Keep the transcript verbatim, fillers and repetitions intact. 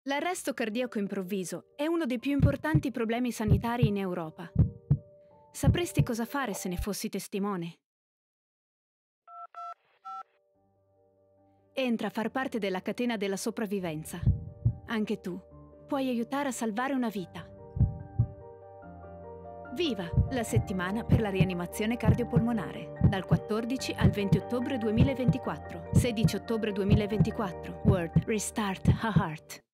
L'arresto cardiaco improvviso è uno dei più importanti problemi sanitari in Europa. Sapresti cosa fare se ne fossi testimone? Entra a far parte della catena della sopravvivenza. Anche tu puoi aiutare a salvare una vita. Viva la settimana per la rianimazione cardiopolmonare, dal quattordici al venti ottobre duemilaventiquattro, sedici ottobre duemilaventiquattro, World Restart a Heart.